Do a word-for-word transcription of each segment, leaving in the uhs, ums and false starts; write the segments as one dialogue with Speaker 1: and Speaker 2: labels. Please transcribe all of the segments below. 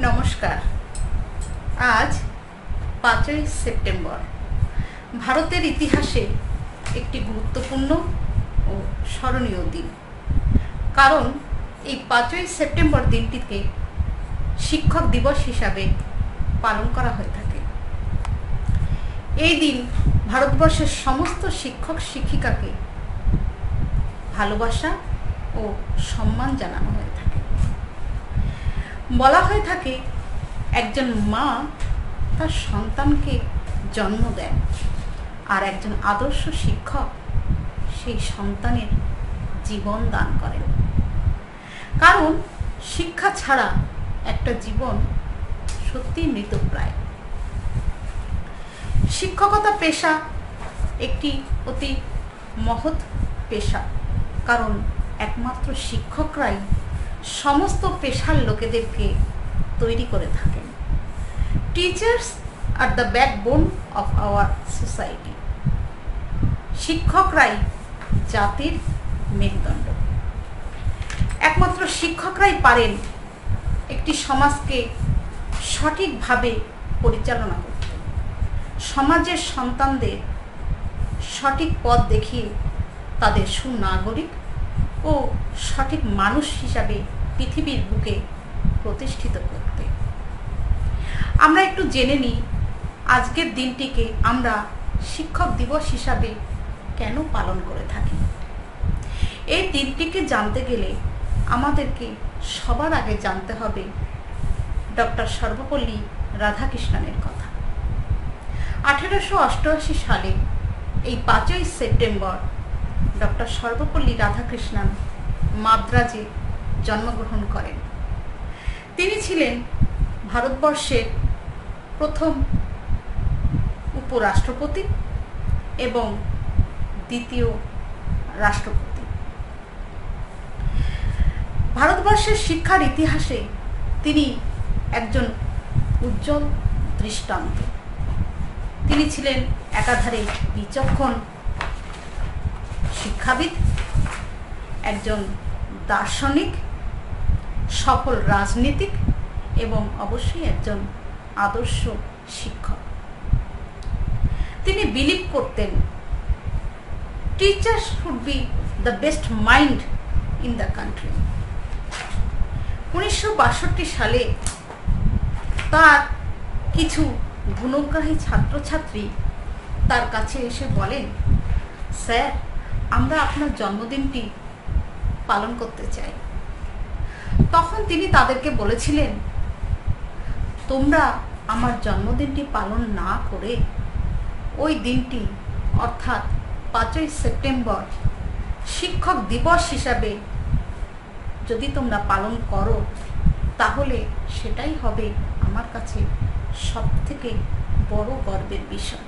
Speaker 1: नमस्कार। आज पाँचई सेप्टेम्बर भारतेर इतिहासे एकटी गुरुत्वपूर्ण और स्मरणीय दिन। कारण এই पाँचई सेप्टेम्बर दिनটিকে शिक्षक दिवस हिसाबे पालन करा हয়ে থাকে। এই দিন ভারতবর্ষের समस्त शिक्षक शिक्षिकाके ভালোবাসা ও সম্মান জানানো হয়ে থাকে। বলা হয়ে থাকে একজন মা তার সন্তানকে জন্ম দেন আর একজন আদর্শ শিক্ষক সেই সন্তানের জীবন দান করেন। কারণ শিক্ষা ছাড়া একটা জীবন সত্যি মৃতপ্রায়। শিক্ষকতা পেশা একটি অতি মহৎ পেশা। কারণ একমাত্র শিক্ষকরাই সমস্ত পেশার লোকেদেরকে তৈরি করে থাকেন। Teachers are the backbone of our society. শিক্ষকরাই জাতির মেরুদণ্ড। একমাত্র শিক্ষকরাই পারেন একটি সমাজকে সঠিকভাবে পরিচালনা করতে, সমাজের সন্তানদের সঠিক পথ দেখিয়ে তাদের সুনাগরিক ও সঠিক মানুষ হিসাবে পৃথিবীর বুকে প্রতিষ্ঠিত করতে। আমরা একটু জেনে নিই আজকের দিনটিকে আমরা শিক্ষক দিবস হিসাবে কেন পালন করে থাকি। এই দিনটিকে জানতে গেলে আমাদেরকে সবার আগে জানতে হবে ডক্টর সর্বপল্লী রাধাকৃষ্ণনের কথা। আঠেরোশো অষ্টআশি সালে এই পাঁচই সেপ্টেম্বর ডক্টর সর্বপল্লী রাধাকৃষ্ণন মাদ্রাজে জন্মগ্রহণ করেন। তিনি ছিলেন ভারতবর্ষের প্রথম উপরাষ্ট্রপতি এবং দ্বিতীয় রাষ্ট্রপতি। ভারতবর্ষের শিক্ষার ইতিহাসে তিনি একজন উজ্জ্বল দৃষ্টান্ত। তিনি ছিলেন একাধারে বিচক্ষণ শিক্ষাবিদ, একজন দার্শনিক, সফল রাজনীতিক এবং অবশ্যই একজন আদর্শ শিক্ষক। তিনি বিলিভ করতেন teachers should be the best mind in the country. উনিশশো বাষট্টি সালে তার কিছু গুণগ্রাহী ছাত্রছাত্রী তার কাছে এসে বলেন, স্যার, আমরা আপনার জন্মদিনটি পালন করতে চাই। তখন তিনি তাদেরকে বলেছিলেন, তোমরা আমার জন্মদিনটি পালন না করে ওই দিনটি অর্থাৎ পাঁচই সেপ্টেম্বর শিক্ষক দিবস হিসাবে যদি তোমরা পালন করো তাহলে সেটাই হবে আমার কাছে সব থেকে বড় গর্বের বিষয়।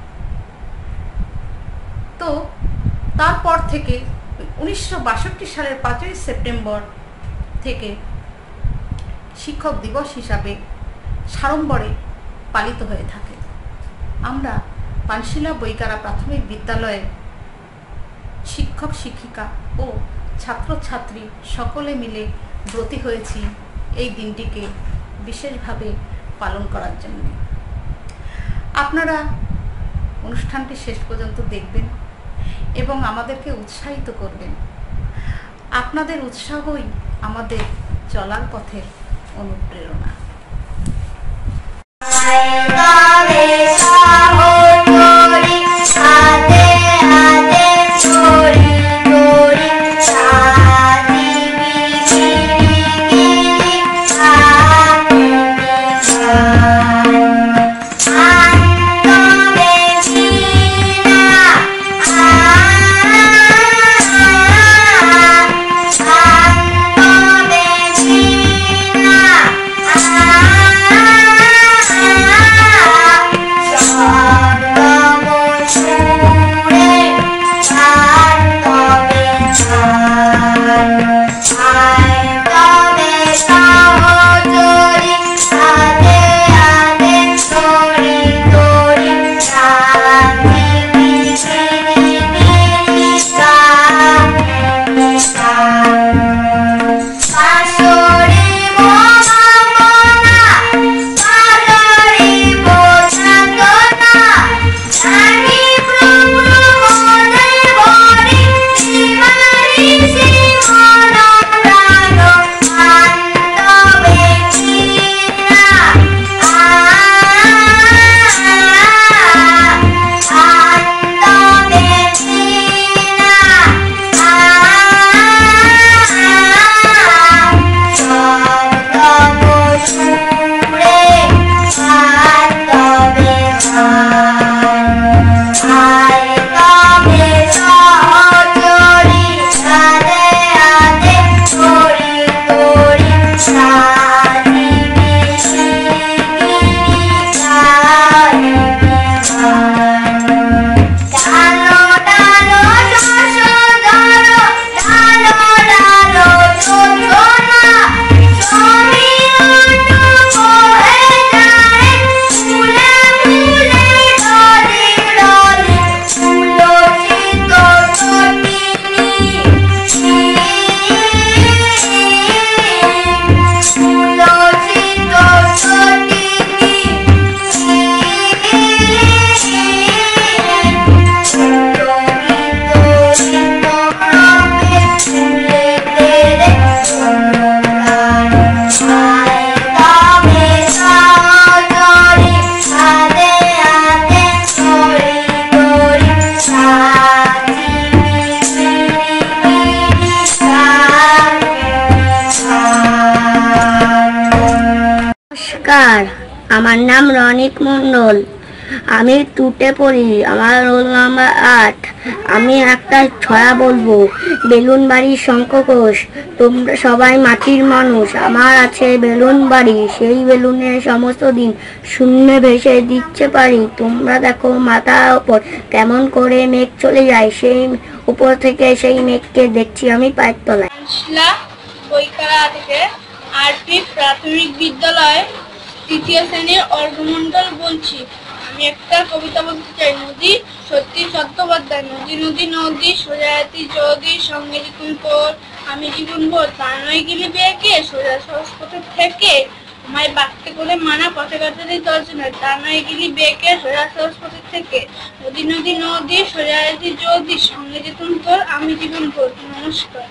Speaker 1: তো তারপর থেকে উনিশশো বাষট্টি সালের পাঁচই সেপ্টেম্বর থেকে শিক্ষক দিবস হিসাবে সাড়ম্বরে পালিত হয়ে থাকে। আমরা পানশিলা বৈকারা প্রাথমিক বিদ্যালয়ে শিক্ষক শিক্ষিকা ও ছাত্রছাত্রী সকলে মিলে ব্রতী হয়েছি এই দিনটিকে বিশেষভাবে পালন করার জন্য। আপনারা অনুষ্ঠানটি শেষ পর্যন্ত দেখবেন এবং আমাদেরকে উৎসাহিত করবেন। আপনাদের উৎসাহই আমাদের চলার পথের অনুপ্রেরণা।
Speaker 2: নমস্কার, আমার নাম রনিক মণ্ডল। আমি টুটে পড়ি, আমার রোল নাম্বার আট। আমি একটা ছড়া বলবো। বেলুন বাড়ির শঙ্খঘোষ, তোমরা সবাই মাটির মানুষ। আমার আছে বেলুন বাড়ি, সেই বেলুনে সমস্ত দিন শূন্যে ভেসে দিচ্ছে পারি। তোমরা দেখো মাথার ওপর কেমন করে মেঘ চলে যায়, সেই উপর থেকে সেই মেঘকে দেখছি আমি পায়ের তলায়।
Speaker 3: বইকারা থেকে আরপি প্রাথমিক বিদ্যালয় তৃতীয় শ্রেণীর অর্ঘমণ্ডল বলছি। আমি একটা কবিতা বলতে চাই। নদী সত্যি চট্টোপাধ্যায়। নদী নদী নদী সোজায়াতি যদি সঙ্গে জীবন তোর, আমি জীবন ভোর তার নয় গেলি বেগে সোজা সহজ পথে থেকে, আমায় বাঁকতে করে মানা পথে কাটাতে দর্শনায়, তার নয় গেলি বেগে সোজা সহজ পথে থেকে। নদী নদী নদী সোজায়াতি যদি সঙ্গে জীবন তোর, আমি জীবন ভোর। নমস্কার।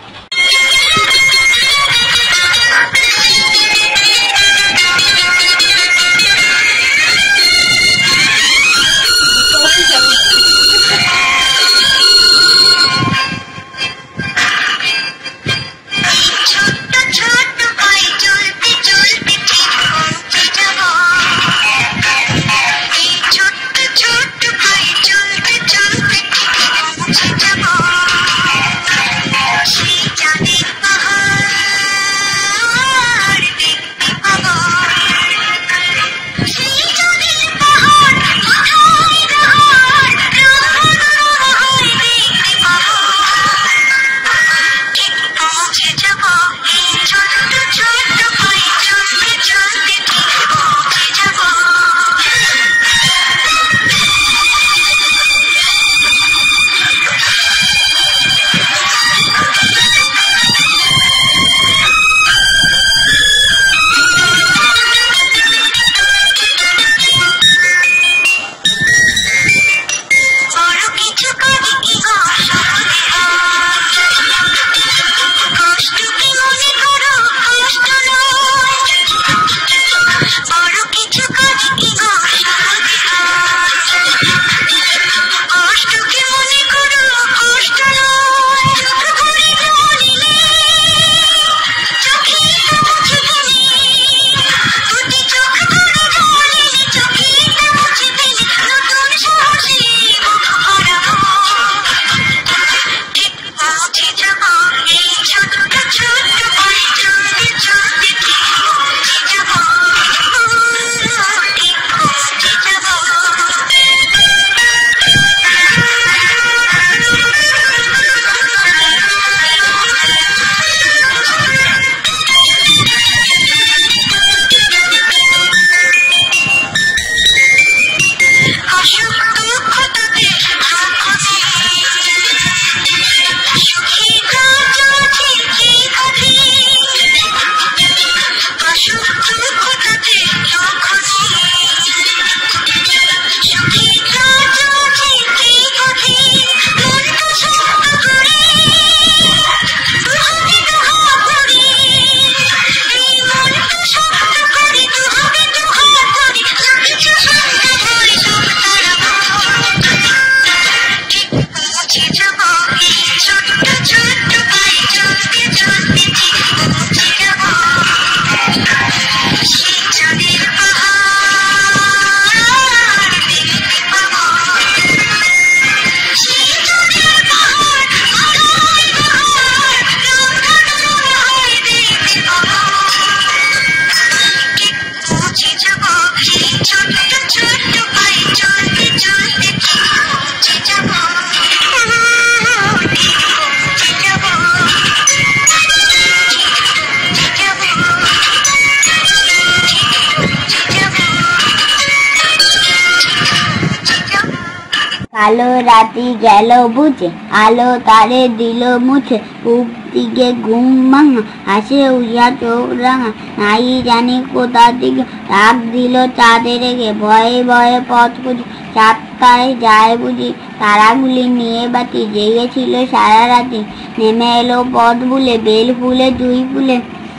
Speaker 2: কালো রাতি গেল বুঝে, আলো তারে দিল মুছে, পূব দিকে ঘুম ভাঙা, হাসে উইয়া চোখ রাঙা, নাই জানি কোথা দিকে ডাক দিল চাঁদে রেগে, ভয়ে ভয়ে পথ খুঁজি, চারটায় যায় বুঝি, তারাগুলি নিয়ে বাতি, জেগেছিল সারা রাতি, নেমে এলো পথ ভুলে, বেল ফুলে জুই ফুলে,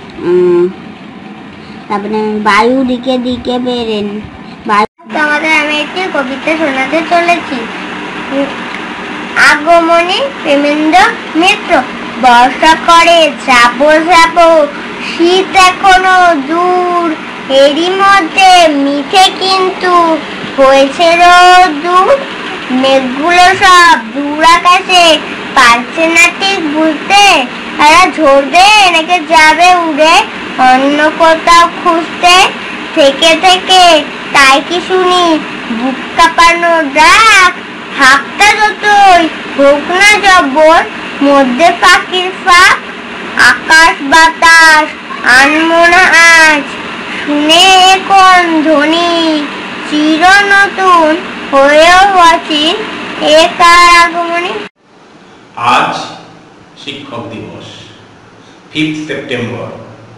Speaker 2: তারপরে বায়ু দিকে দিকে বেরেন। তোমাদের আমি একটি কবিতা শোনাতে চলেছি। আগমনী প্রেমেন্দ্র মিত্র। বর্ষা করে চাপো চাপো, শীত এখনো দূর, এরই মধ্যে মিঠে কিন্তু হয়েছে রোদ্দুর, মেঘগুলো সব দূর আকাশে পারছে না ঠিক বুঝতে, এরা ঝরবে নাকি যাবে উড়ে অন্য কোথাও খুঁজতে। থেকে থেকে তাই কি শুনি বুক কাঁপানো ডাক, হাতটা যতই হোক না জব্বর মধ্যে পাখির ফাঁক। আকাশ বাতাস আনমো না আজ, শুনে এখন ধ্বনি চির নতুন হয়েও অচিন এ কার আগমনী।
Speaker 4: আজ শিক্ষক দিবস, ফিফথ সেপ্টেম্বর।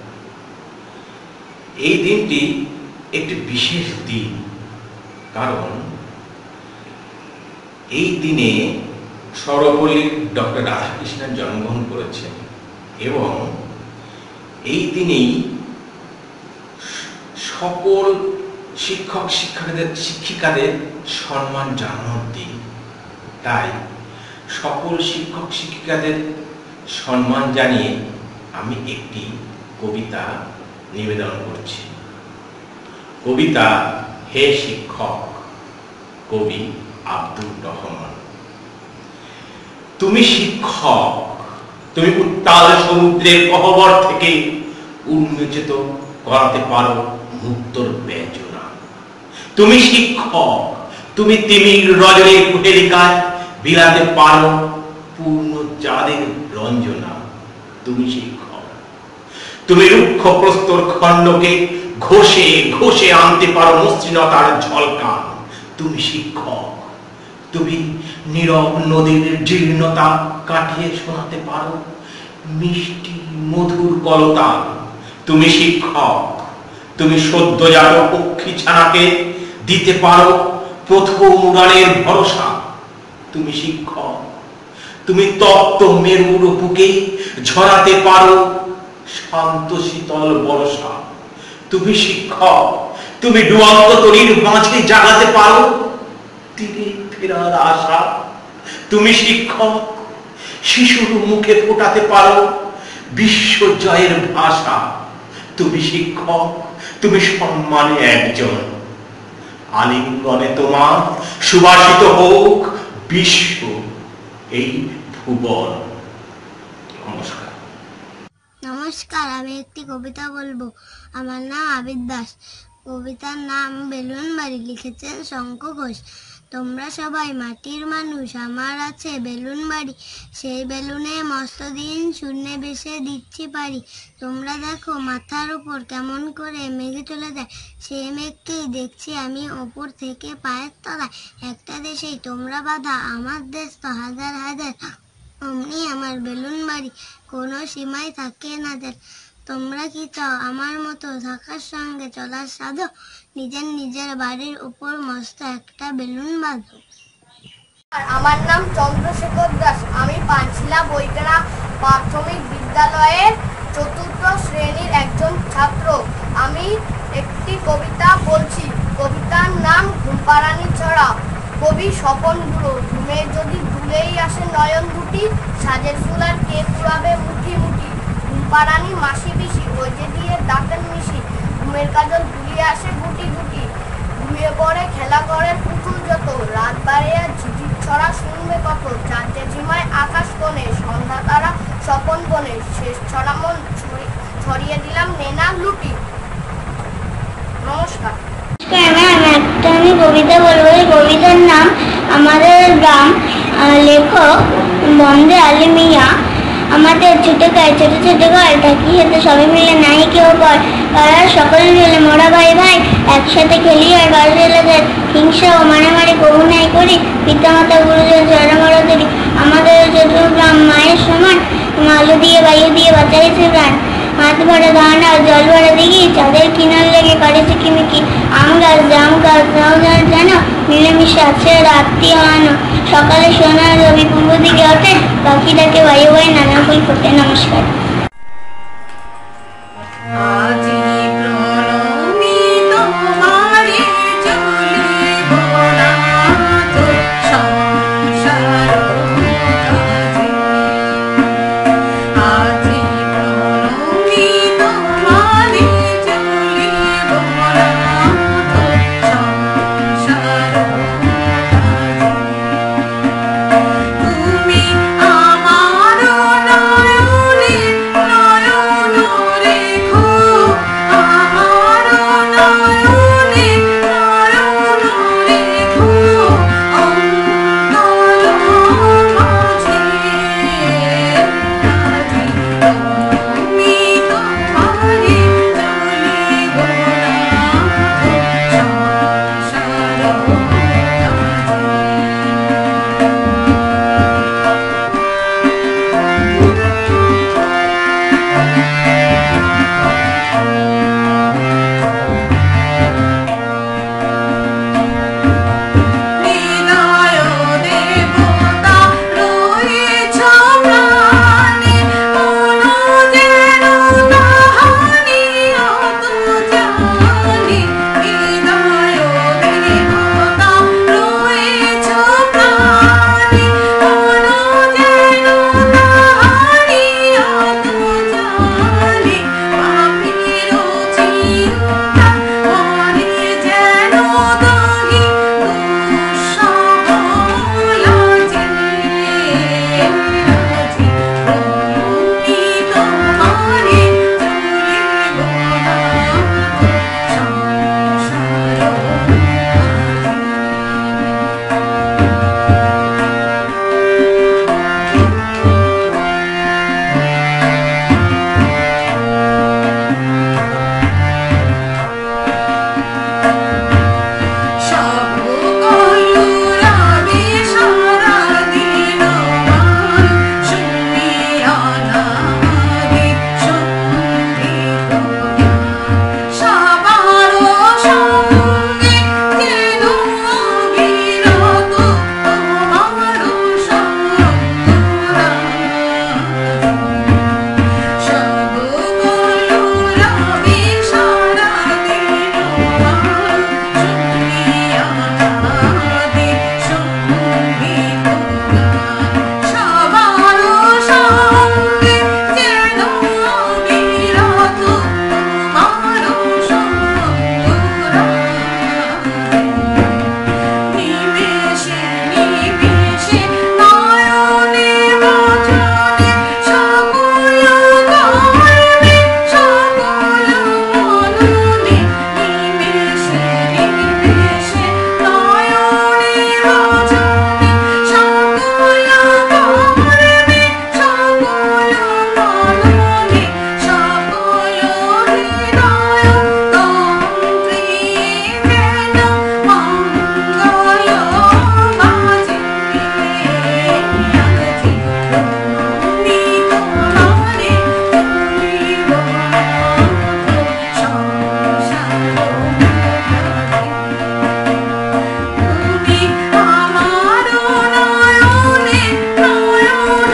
Speaker 4: এই দিনটি একটি বিশেষ দিন, কারণ এই দিনে সর্বপল্লী ডক্টর রাধাকৃষ্ণন জন্মগ্রহণ করেছেন এবং এই দিনেই সকল শিক্ষক শিক্ষার্থীদের শিক্ষিকাদের সম্মান জানানোর দিন। তাই সকল শিক্ষক শিক্ষিকাদের সম্মান জানিয়ে আমি একটি কবিতা নিবেদন করছি। কবিতা হে শিক্ষক, কবি আব্দুর রহমান। তুমি শিক্ষক, তুমি উত্তাল সমুদ্রের গহ্বর থেকে উন্মোচিত করাতে পারো মুক্তর বেজনা। তুমি শিক্ষক, তুমি তিমির রজনীর কুহেলিকায় বিলাতে পারো পূর্ণ চাঁদের রঞ্জনা। তুমি শিক্ষক, তুমি রুক্ষ প্রস্তর খণ্ডকে ঘষে ঘষে আনতে পারো মসৃণতার ঝলকান। তুমি শিক্ষক, তুমি নীরব নদীর জীর্ণতা কাটিয়ে শোনাতে পারো মিষ্টি মধুর কলতান। তুমি শিক্ষক, তুমি সদ্যজাত পক্ষী ছানাকে দিতে পারো প্রথম উড়ানের ভরসা। তুমি শিক্ষক, তুমি তপ্ত মেরুর বুকে ঝরাতে পারো শান্ত শীতল বর্ষা। তুমি শিক্ষক, তুমি ডুবন্ত তরীর মাঝে জাগাতে পারো তীরে ফেরার আশা। তুমি শিক্ষক, শিশুর মুখে ফোটাতে পারো বিশ্ব জয়ের ভাষা। তুমি শিক্ষক, তুমি সম্মানে একজন, আলিঙ্গনে তোমার সুবাসিত হোক বিশ্ব এই ভুবন। নমস্কার।
Speaker 2: নমস্কার, আমি একটি কবিতা বলবো। আমার নাম আবিদ দাস। কবিতার নাম বেলুন বাড়ি, লিখেছেন শঙ্খ ঘোষ। তোমরা সবাই মাটির মানুষ, আমার আছে বেলুন বাড়ি। সেই বেলুনে মস্ত দিন শূন্যে বেশে দিচ্ছি পারি। তোমরা দেখো মাথার উপর কেমন করে মেঘ চলে যায়, সেই মেঘকেই দেখছি আমি ওপর থেকে পায়ের তলায়। একটা দেশেই তোমরা বাঁধা, আমার দেশ তো হাজার হাজার। অমনি আমার বেলুন বাড়ি, কোনো সীমায় থাকে না যার। তোমরা কি চাও আমার মতো থাকার সঙ্গে চলার সাধো, নিজের নিজের বাড়ির উপর মস্ত একটা বেলুন বাঁধো।
Speaker 3: আমার নাম চন্দ্রশেখর দাস। আমি পাঁচশিলা বৈকানা প্রাথমিক বিদ্যালয়ের চতুর্থ শ্রেণীর একজন ছাত্র। আমি একটি কবিতা বলছি। কবিতার নাম ঘুমপাড়ানি ছড়া। কবি স্বপন গুরু। ঘুমে যদি ভুলেই আসে নয়ন দুটি, সাজের ফুল আর কে কুড়াবে মুঠি মুঠি। ঘুমপাড়ানি মাসি পিসি, ওই যে দিয়ে দাঁতের মিশি। ঘুমের কাজল ভুলিয়ে আসে গুটি গুটি। ঘুমিয়ে পড়ে খেলা করে পুতুল যত, রাত বাড়ে আর ঝিঝির ছড়া শুনবে কত। চার জেঠিমায় আকাশ কোণে, সন্ধ্যা তারা স্বপন বনে। শেষ ছড়া মন ছড়িয়ে দিলাম নেনা লুটি। নমস্কার।
Speaker 2: একটা আমি কবিতা বলবো। এই কবিতার নাম আমাদের গ্রাম। লেখক বন্দে আলী মিয়া। আমাদের ছোট গায়ে ছোট ছোট ঘর, থাকি হতে সবাই মিলে নাই কেউ পর। পাড়ার সকলে মিলে মোরা ভাই ভাই, একসাথে খেলি আর বাড়ি চলে যায়। হিংসা ও মারামারি কবু নাই করি, পিতামাতা গুরুজন চড়ামড়া করি। আমাদের চতুর্গ্রাম মায়ের সমান, আলো দিয়ে বায়ু দিয়ে বাঁচাইছে প্রাণ। হাত ভরা ধান আর জল ভরা দিঘি, চাঁদের কিনার লেগে করেছে কিমিকি। আম গাছ জাম গাছ যেন মিলেমিশে আছে আত্মীয় আনো। সকালে সোনার রবি পূর্ব দিকে ওঠে, পাখিটাকে বায়ু বায়ু নানা ফুল ফোটে। নমস্কার।
Speaker 5: আজি প্রণমি তোমারে চলিব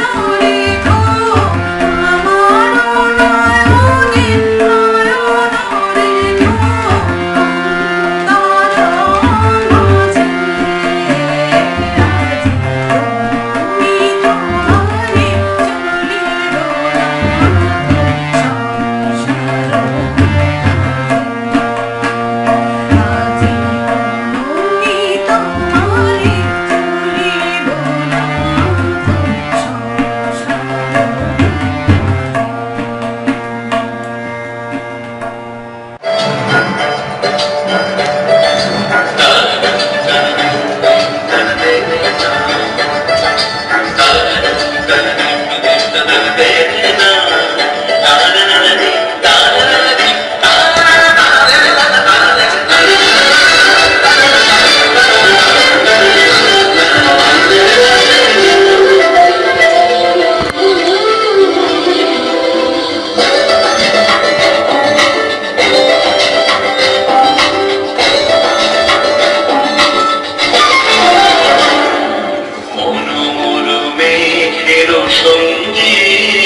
Speaker 5: সঙ্গী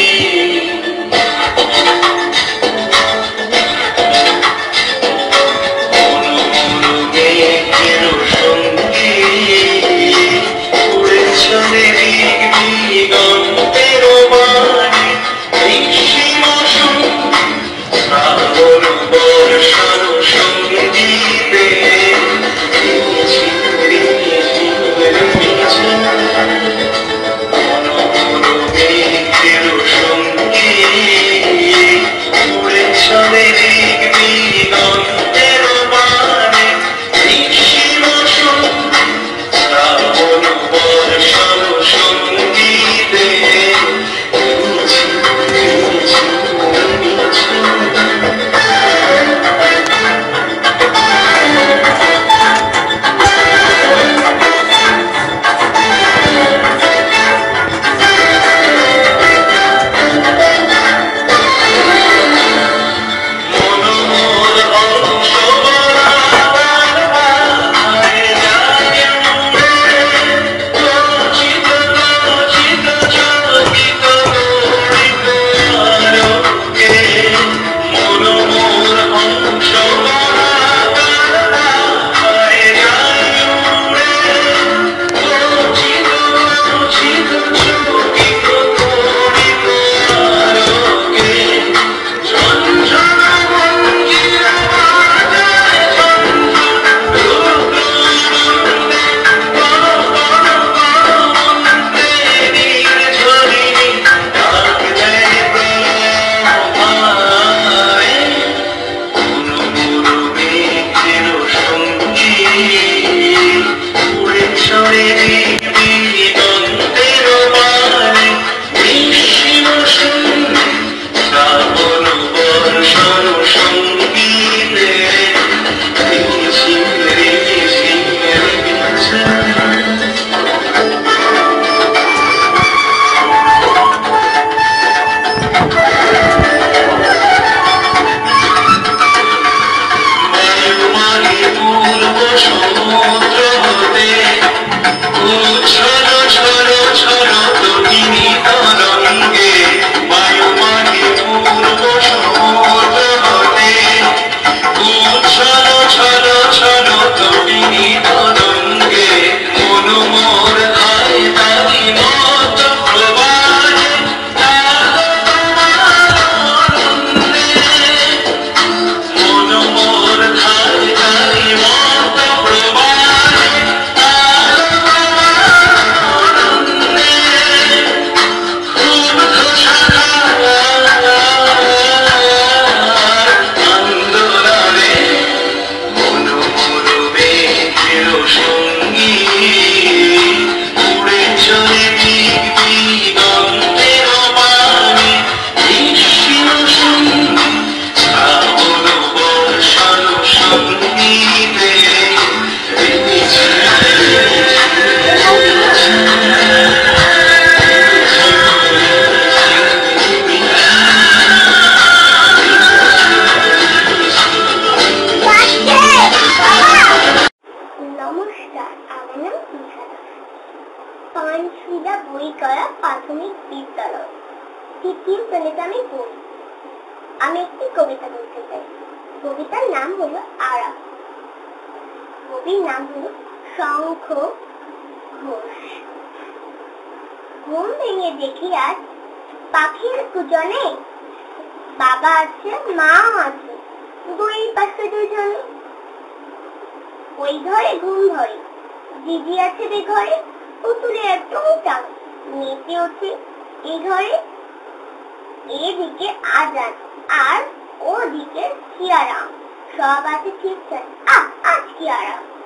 Speaker 2: বিদ্যালয় তৃতীয় শ্রেণীতে আমি পড়ি। আমি একটি কবিতা বলতে চাই। কবিতার নাম হলো আরাম। কবির নাম হলো শঙ্খ ঘোষ। ঘুম ভেঙে দেখি আজ পাখির কুজনে বাবা আছে, মা আছে, দুই পাশে দুজনে। ওই ঘরে ঘুম ধরে, দিদি আছে বে ঘরে, পুতুলে একদম টান মেতে ওঠে এই ঘরে। এদিকে আজান আর ওদিকে সিয়ারাম, সব আছে ঠিকঠাক। আহ আজ কি আরাম।